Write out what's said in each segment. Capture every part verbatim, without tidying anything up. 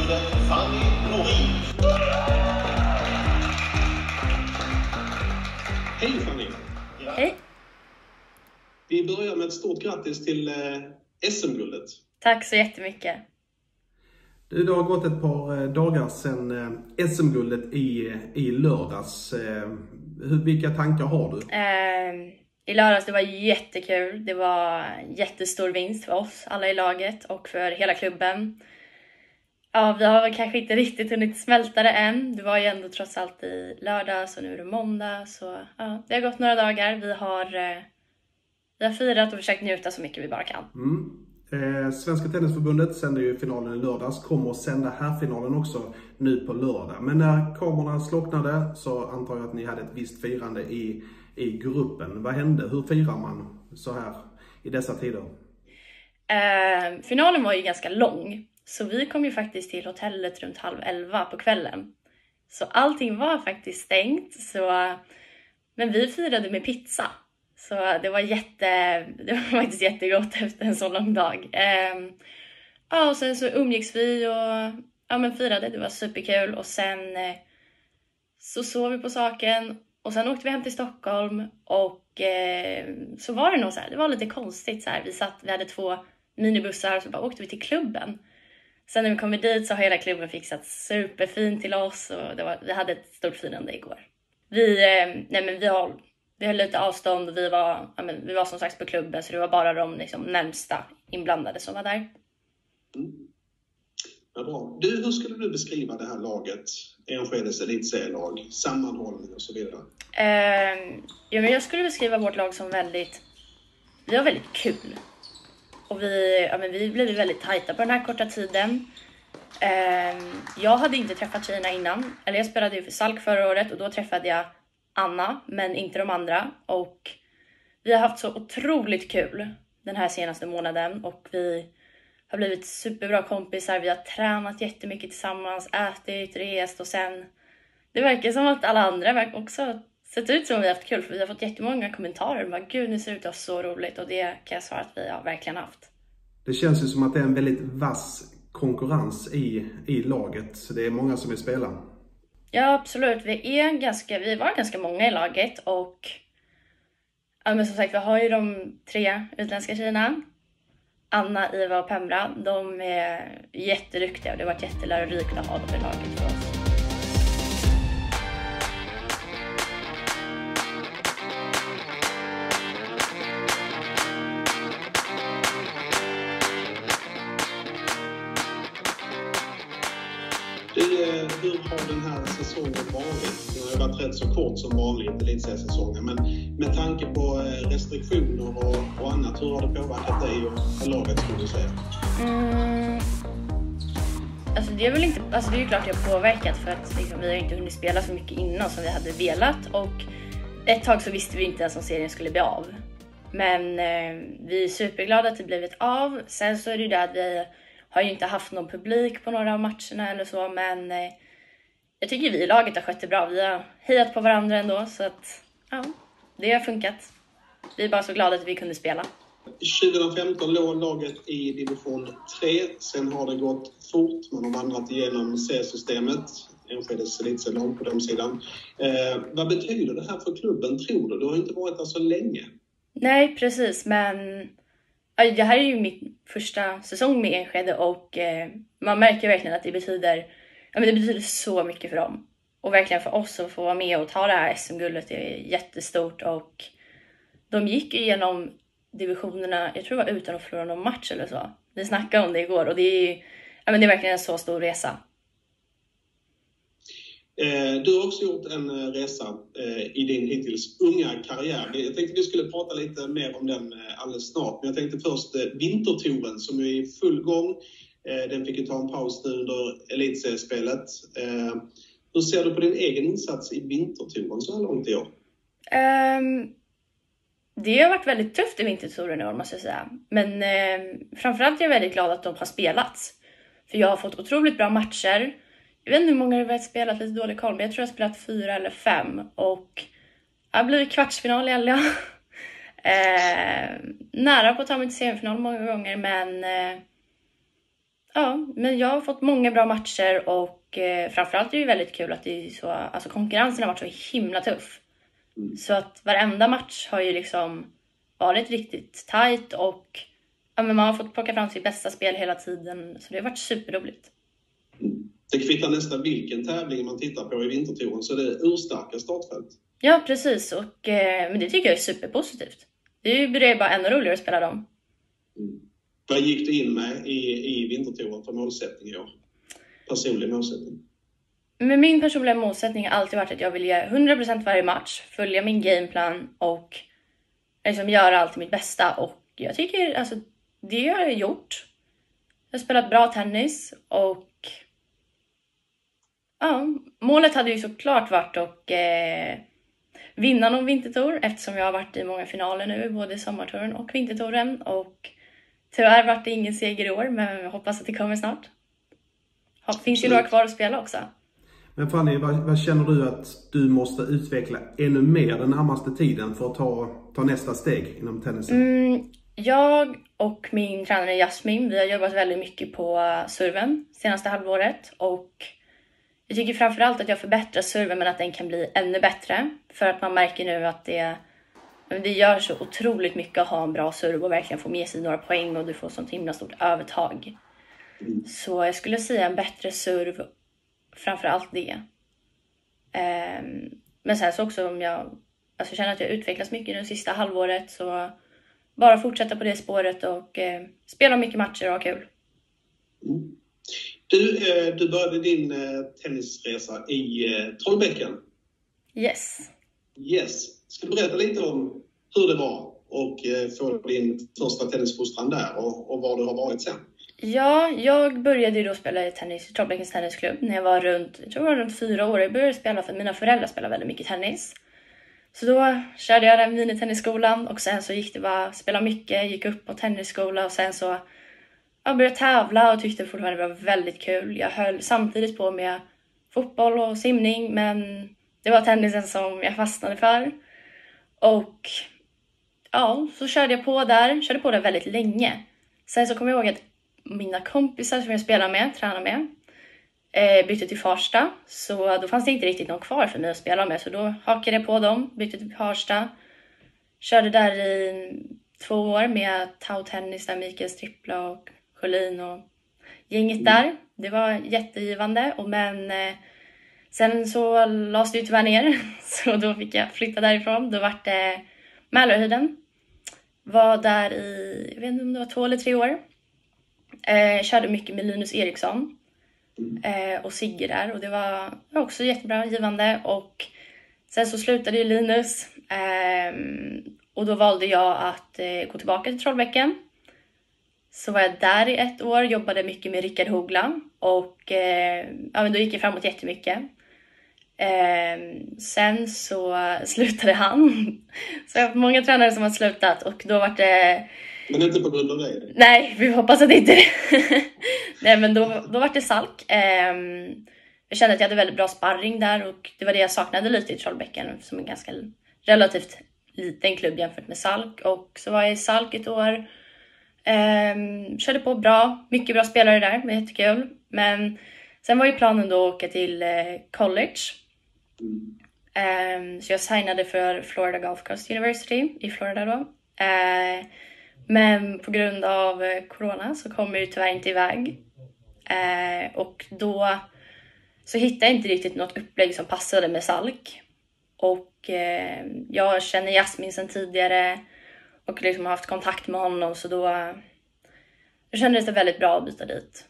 förbundet Fanny Norin. Hej Fanny! Ja. Hej! Vi börjar med ett stort grattis till eh, S M-guldet. Tack så jättemycket. Du, det har gått ett par dagar sedan eh, S M-guldet i, i lördags. Eh, hur, vilka tankar har du? Eh, I lördags det var jättekul. Det var jättestor vinst för oss alla i laget och för hela klubben. Ja, vi har väl kanske inte riktigt hunnit smälta det än. Det var ju ändå trots allt i lördag, så nu är det måndag. Så ja, det har gått några dagar. Vi har, eh, vi har firat och försökt njuta så mycket vi bara kan. Mm. Eh, Svenska Tennisförbundet sänder ju finalen i lördags. Kommer att sända här finalen också nu på lördag. Men när kamerorna slocknade så antar jag att ni hade ett visst firande i, i gruppen. Vad hände? Hur firar man så här i dessa tider? Eh, finalen var ju ganska lång. Så vi kom ju faktiskt till hotellet runt halv elva på kvällen. Så allting var faktiskt stängt. Så, men vi firade med pizza. Så det var, jätte, det var faktiskt jättegott efter en så lång dag. Eh, ja, och sen så umgicks vi och ja, men firade. Det var superkul. Och sen eh, så sov vi på saken. Och sen åkte vi hem till Stockholm. Och eh, så var det nog så här. Det var lite konstigt så här. Vi, satt, vi hade två minibussar och så bara åkte vi till klubben. Sen när vi kom dit så har hela klubben fixat superfint till oss. Och det var, vi hade ett stort firande igår. Vi, eh, nej men vi, har, vi höll lite avstånd och vi var, ja men, vi var som sagt på klubben. Så det var bara de liksom, närmsta inblandade som var där. Mm. Ja, bra. Du, hur skulle du beskriva det här laget? Enschedes elitserielag, sammanhållning och så vidare. Eh, ja, men jag skulle beskriva vårt lag som väldigt, vi har väldigt kul. Och vi, ja, men vi blev väldigt tajta på den här korta tiden. Eh, jag hade inte träffat tjejerna innan. Eller jag spelade ju för Salk förra året och då träffade jag Anna, men inte de andra. Och vi har haft så otroligt kul den här senaste månaden. Och vi har blivit superbra kompisar. Vi har tränat jättemycket tillsammans, ätit, rest och sen... Det verkar som att alla andra också sett ut som att vi har haft kul. För vi har fått jättemånga kommentarer. Men gud, ni ser ut att ha så roligt. Och det kan jag svara att vi har verkligen haft. Det känns ju som att det är en väldigt vass konkurrens i, i laget. Så det är många som är spelare. Ja, absolut. Vi, är ganska, vi var ganska många i laget. Och ja, men som sagt, vi har ju de tre utländska tjejerna. Anna, Iva och Pemra. De är jätteduktiga och det har varit jättelärorikt att ha dem i laget för oss. Hur har den här säsongen varit? Den har varit rätt så kort som vanligt, elitseriesäsongen. Men med tanke på restriktioner och, och annat, hur har det påverkat dig och laget, skulle du säga? Mm. Alltså det är väl inte, alltså det är ju klart det har påverkat för att liksom, vi har inte hunnit spela så mycket innan som vi hade velat. Och ett tag så visste vi inte ens om serien skulle bli av. Men eh, vi är superglada att det blivit av. Sen så är det ju det att vi har ju inte haft någon publik på några av matcherna eller så, men eh, jag tycker vi i laget har skött det bra. Vi har hejat på varandra ändå, så att ja, det har funkat. Vi är bara så glada att vi kunde spela. tjugo femton låg laget i division tre. Sen har det gått fort. Man har vandrat igenom C-systemet. Enschedes elitserielag på den sidan. Eh, vad betyder det här för klubben, tror du? Du har inte varit där så länge. Nej, precis. Men det här är ju min första säsong med Enskede och eh, man märker verkligen att det betyder, ja, men det betyder så mycket för dem. Och verkligen för oss att få vara med och ta det här S M-guldet är jättestort. Och de gick igenom divisionerna, jag tror det var utan att förlora någon match eller så. Vi snackade om det igår och det är, ja, men det är verkligen en så stor resa. Du har också gjort en resa i din hittills unga karriär. Jag tänkte vi skulle prata lite mer om den alldeles snart. Men jag tänkte först vintertouren som är i full gång. Den fick ju ta en paus nu under elitseriespelet. Hur ser du på din egen insats i vintertouren så här långt i år? Um, det har varit väldigt tufft i vintertouren i år, måste jag säga. Men um, framförallt är jag väldigt glad att de har spelats. För jag har fått otroligt bra matcher. Jag vet inte hur många jag har spelat, lite dålig koll, men jag tror jag har spelat fyra eller fem. Och jag har blivit kvartsfinal i alla. eh, nära på att ta mig till semifinal många gånger, men eh, Ja, men jag har fått många bra matcher och eh, framförallt är det ju väldigt kul att det är så, alltså konkurrensen har varit så himla tuff. Mm. Så att varenda match har ju liksom varit riktigt tight och ja, men man har fått plocka fram sitt bästa spel hela tiden. Så det har varit superroligt. Mm. Det kvittar nästan vilken tävling man tittar på i vintertouren, så det är urstarka startfält. Ja, precis. Och, eh, men det tycker jag är superpositivt. Det blir ju bara ännu roligare att spela dem. Mm. Vad gick du in med i, i vintertouren för målsättning i år? Personlig målsättning? Men min personliga målsättning har alltid varit att jag vill ge hundra procent varje match, följa min gameplan och liksom göra allt mitt bästa. Och jag tycker, alltså, det har jag gjort. Jag har spelat bra tennis och ja, målet hade ju såklart varit att eh, vinna någon vintertour eftersom jag har varit i många finaler nu, både sommartouren och vintertouren. Och tyvärr vart det ingen seger i år, men jag hoppas att det kommer snart. Ja, finns ju några kvar att spela också. Men Fanny, vad, vad känner du att du måste utveckla ännu mer den närmaste tiden för att ta, ta nästa steg inom tennisen? Mm, jag och min tränare Jasmin, vi har jobbat väldigt mycket på serven senaste halvåret. Och jag tycker framförallt att jag förbättrar serven, men att den kan bli ännu bättre. För att man märker nu att det, det gör så otroligt mycket att ha en bra serve och verkligen få med sig några poäng och du får sånt himla stort övertag. Mm. Så jag skulle säga en bättre serve, framförallt det. Um, men sen så också om jag alltså känner att jag utvecklas mycket nu sista halvåret, så bara fortsätta på det spåret och uh, spela mycket matcher och ha kul. Mm. Du, eh, du började din eh, tennisresa i eh, Trollbäcken. Yes. Yes. Ska du berätta lite om hur det var och eh, få din första tennisfostran där och, och var du har varit sen? Ja, jag började ju då spela tennis i Trollbäckens tennisklubb när jag var runt, jag tror jag var runt fyra år. Jag började spela för att mina föräldrar spelade väldigt mycket tennis. Så då körde jag den minitennisskolan och sen så gick det bara att spela mycket, gick upp på tennisskola och sen så jag började tävla och tyckte fortfarande det var väldigt kul. Jag höll samtidigt på med fotboll och simning, men det var tennisen som jag fastnade för. Och ja, så körde jag på där, körde på där väldigt länge. Sen så kom jag ihåg att mina kompisar som jag spelar med, tränar med, eh, bytte till Farsta. Så då fanns det inte riktigt någon kvar för mig att spela med. Så då hakade jag på dem, bytte till Farsta. Körde där i två år med Tau Tennis, där Mikael Strippla och Sjölin och gänget där. Det var jättegivande. Och men eh, sen så lades det ju tyvärr ner. Så då fick jag flytta därifrån. Då var det Mälarhöjden. Var där i, jag vet inte om det var två eller tre år. Eh, körde mycket med Linus Eriksson eh, och Sigge där, och det var också jättebra, givande. Och sen så slutade ju Linus eh, och då valde jag att eh, gå tillbaka till Trollbäcken. Så var jag där i ett år, jobbade mycket med Rickard Hogla och eh, ja, men då gick jag framåt jättemycket. Eh, sen så slutade han. Så jag har haft många tränare som har slutat och då var det. Men inte på grund av dig? Nej, vi hoppas att det inte det. Nej, men då, då var det Salk. Um, jag kände att jag hade väldigt bra sparring där och det var det jag saknade lite i Trollbäcken som en ganska relativt liten klubb jämfört med Salk. Och så var jag i Salk ett år. Um, körde på bra, mycket bra spelare där, det var jättekul. Men sen var ju planen då att åka till uh, college. Um, så jag signade för Florida Gulf Coast University i Florida då. Uh, Men på grund av corona så kommer jag tyvärr inte iväg. Eh, och då så hittade jag inte riktigt något upplägg som passade med Salk. Och eh, jag känner Jasmin sedan tidigare och liksom har haft kontakt med honom. Så då jag kände det väldigt bra att byta dit.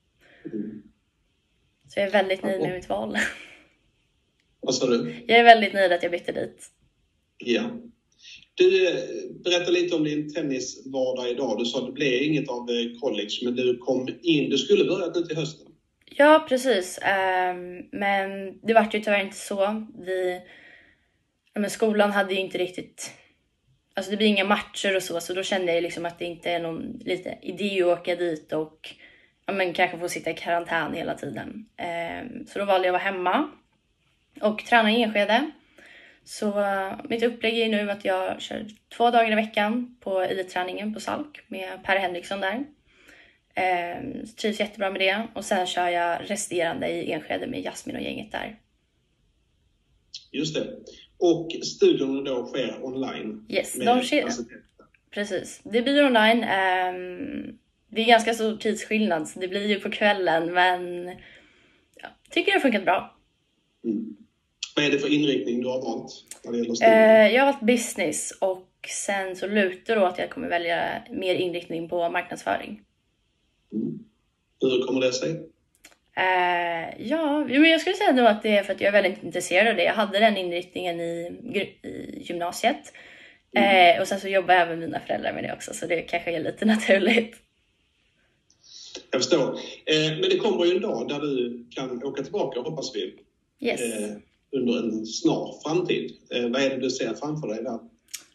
Så jag är väldigt nöjd med mitt val. Vad sa du? Jag är väldigt nöjd att jag bytte dit. Ja. Du, berättar lite om din tennisvardag idag. Du sa att det blev inget av college, men du kom in. Du skulle börja nu till hösten. Ja, precis. Um, men det var ju tyvärr inte så. Vi, ja, men skolan hade ju inte riktigt. Alltså det blir inga matcher och så. Så då kände jag liksom att det inte är någon lite idé att åka dit och ja, men kanske få sitta i karantän hela tiden. Um, så då valde jag att vara hemma och träna i Enskede. Så uh, mitt upplägg är nu att jag kör två dagar i veckan på elitträningen på Salk med Per Henriksson där. Eh, trivs jättebra med det. Och sen kör jag resterande i Enskede med Jasmin och gänget där. Just det. Och studierna då sker online? Yes, de sker. Precis. Det blir online. Eh, det är ganska stor tidsskillnad, så det blir ju på kvällen. Men jag tycker det har funkat bra. Mm. Vad är det för inriktning du har valt när det gäller studier? Eh, jag har valt business och sen så lutar då att jag kommer välja mer inriktning på marknadsföring. Mm. Hur kommer det sig? Uh, ja, men jag skulle säga då att det är för att jag är väldigt intresserad av det. Jag hade den inriktningen i, i gymnasiet. Mm. Uh, och sen så jobbar jag med mina föräldrar med det också, så det kanske är lite naturligt. Jag förstår. Uh, men det kommer ju en dag där du kan åka tillbaka, hoppas vi. Yes. Uh, under en snar framtid. Uh, vad är det du ser framför dig där?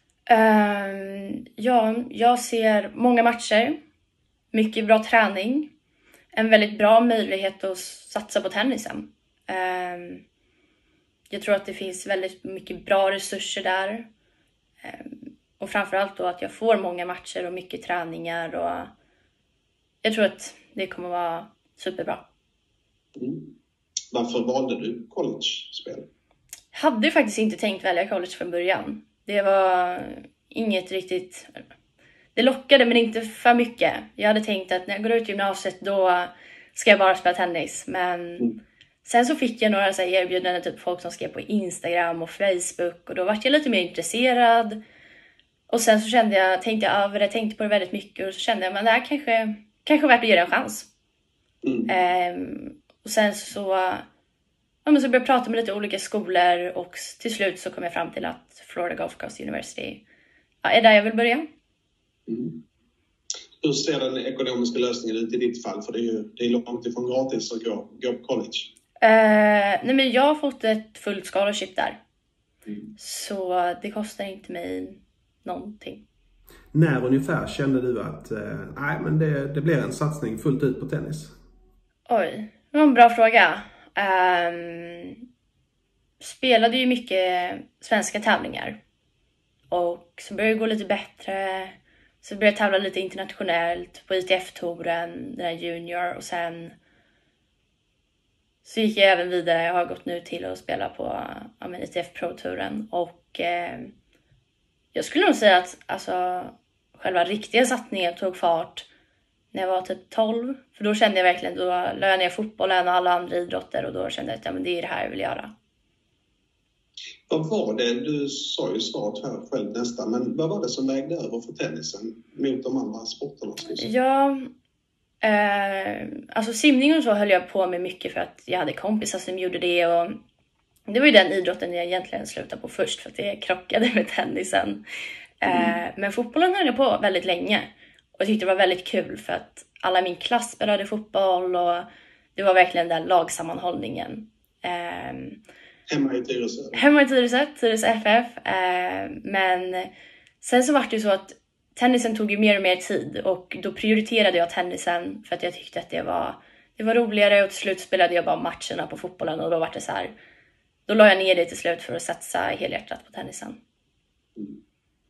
Uh, ja, jag ser många matcher. Mycket bra träning. En väldigt bra möjlighet att satsa på tennisen. Um, jag tror att det finns väldigt mycket bra resurser där. Um, och framförallt då att jag får många matcher och mycket träningar. Och jag tror att det kommer vara superbra. Mm. Varför valde du college-spel? Jag hade faktiskt inte tänkt välja college från början. Det var inget riktigt... Det lockade, men inte för mycket. Jag hade tänkt att när jag går ut gymnasiet då ska jag bara spela tennis. Men mm. sen så fick jag några så här erbjudanden, typ folk som skrev på Instagram och Facebook. Och då var jag lite mer intresserad. Och sen så kände jag, tänkte jag över det, tänkte på det väldigt mycket. Och så kände jag, men det här kanske, kanske värt att ge det en chans. Mm. Ehm, och sen så, ja, men så började jag prata med lite olika skolor. Och till slut så kom jag fram till att Florida Gulf Coast University, ja, är där jag vill börja. Mm. Hur ser den ekonomiska lösningen ut i ditt fall? För det är ju det är långt ifrån gratis att gå, gå på college. Uh, nej men jag har fått ett fullt scholarship där. Mm. Så det kostar inte mig någonting. När ungefär kände du att uh, nej, men det, det blir en satsning fullt ut på tennis? Oj, det var en bra fråga. Um, spelade ju mycket svenska tävlingar. Och så började det gå lite bättre. Så började jag tävla lite internationellt på I T F-touren, den här junior. Och sen så gick jag även vidare. Jag har gått nu till att spela på ja, I T F Pro-touren. Och eh, jag skulle nog säga att alltså, själva riktiga satsningen tog fart när jag var typ tolv. För då kände jag verkligen, då la jag ner fotbollen och alla andra idrotter. Och då kände jag att ja, men det är det här jag vill göra. Vad var det, du sa ju svaret här själv nästan, men vad var det som vägde över för tennisen mot de andra sporterna? Ja, eh, alltså simning och så höll jag på med mycket för att jag hade kompisar som gjorde det. Och det var ju den idrotten jag egentligen slutade på först för att det krockade med tennisen. Eh, mm. Men fotbollen höll jag på väldigt länge och jag tyckte det var väldigt kul för att alla i min klass spelade fotboll och det var verkligen den lagsammanhållningen. Eh, Hemma i Tyresö? Hemma i Tyresö, Tyresö F F. Eh, men sen så var det ju så att tennisen tog ju mer och mer tid. Och då prioriterade jag tennisen för att jag tyckte att det var, det var roligare. Och till slut spelade jag bara matcherna på fotbollen. Och då var det så här, då la jag ner det till slut för att satsa helhjärtat på tennisen. Mm.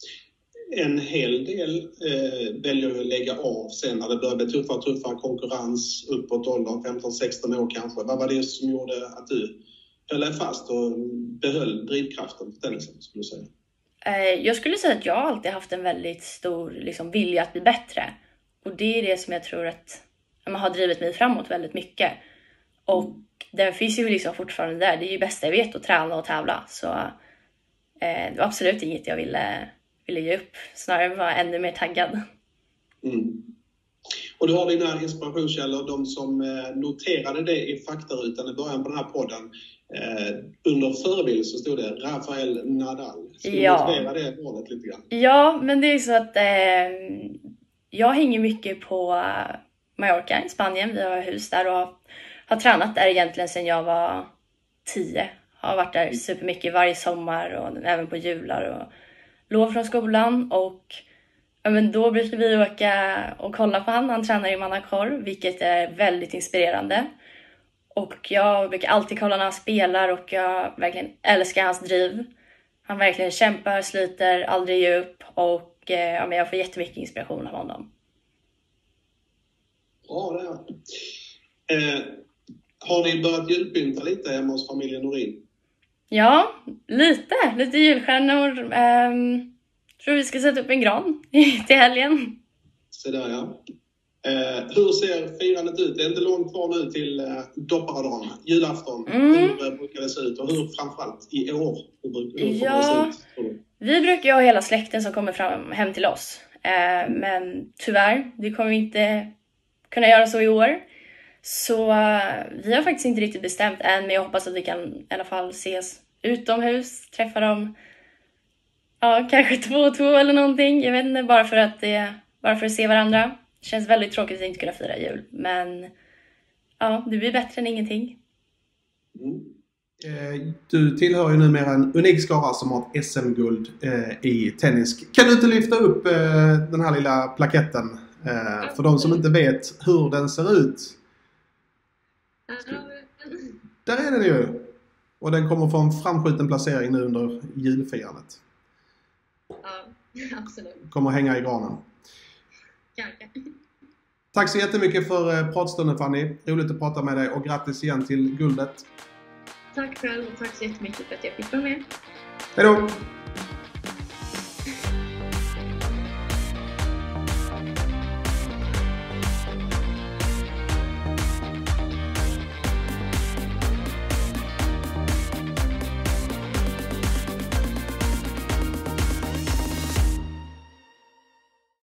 En hel del eh, väljer att lägga av sen när det börjar bli tuffare och tuffare konkurrens uppåt åldern, femton sexton år kanske. Vad var det som gjorde att du höll dig fast och behöll drivkraften på tennisen, skulle du säga? Jag skulle säga att jag alltid haft en väldigt stor liksom, vilja att bli bättre. Och det är det som jag tror att man har drivit mig framåt väldigt mycket. Och mm. den finns ju liksom fortfarande där. Det är ju bästa jag vet att träna och tävla. Så eh, det var absolut inget jag ville, ville ge upp. Snarare var jag ännu mer taggad. Mm. Och du har dina inspirationskällor, de som noterade det i faktarutan i början på den här podden. Eh, under förebild så stod det Rafael Nadal. Ska du ja. motivera det valet lite grann? Ja, men det är så att eh, jag hänger mycket på Mallorca i Spanien. Vi har hus där och har tränat där egentligen sedan jag var tio. Har varit där supermycket varje sommar och även på jular och lov från skolan. Och ja, men då brukar vi åka och kolla på han. Han tränar i Manacor, vilket är väldigt inspirerande. Och jag brukar alltid kolla när han spelar och jag verkligen älskar hans driv. Han verkligen kämpar, sliter, aldrig ger upp och ja, men jag får jättemycket inspiration av honom. Ja, det är. Eh, har ni börjat julpynta lite hemma hos familjen Norin? Ja, lite. Lite julstjärnor. Um, tror vi ska sätta upp en gran till helgen. Så där, ja. Eh, hur ser firandet ut? Det är inte långt kvar nu till eh, dopparedagen, julafton. Mm. Hur brukar det se ut? Och hur framförallt i år? Hur brukar hur ja, det se ut? Vi brukar ju ha hela släkten som kommer fram, hem till oss. Eh, men tyvärr, det kommer vi inte kunna göra så i år. Så uh, vi har faktiskt inte riktigt bestämt än, men jag hoppas att vi kan i alla fall ses utomhus, träffa dem. Ja, kanske två och två eller någonting. Jag vet inte, bara för att, det, bara för att se varandra. Det känns väldigt tråkigt att inte kunna fira jul. Men ja, det blir bättre än ingenting. Mm. Du tillhör ju numera en unik skara som har ett S M-guld eh, i tennis. Kan du inte lyfta upp eh, den här lilla plaketten eh, för de som inte vet hur den ser ut? Där är den ju. Och den kommer få en framskjuten placering nu under julfirandet. Ja, absolut. Kommer hänga i granen. Kanske. Tack så jättemycket för pratstunden, Fanny. Roligt att prata med dig och grattis igen till guldet. Tack själv och tack så jättemycket för att jag fick vara med. Hej då!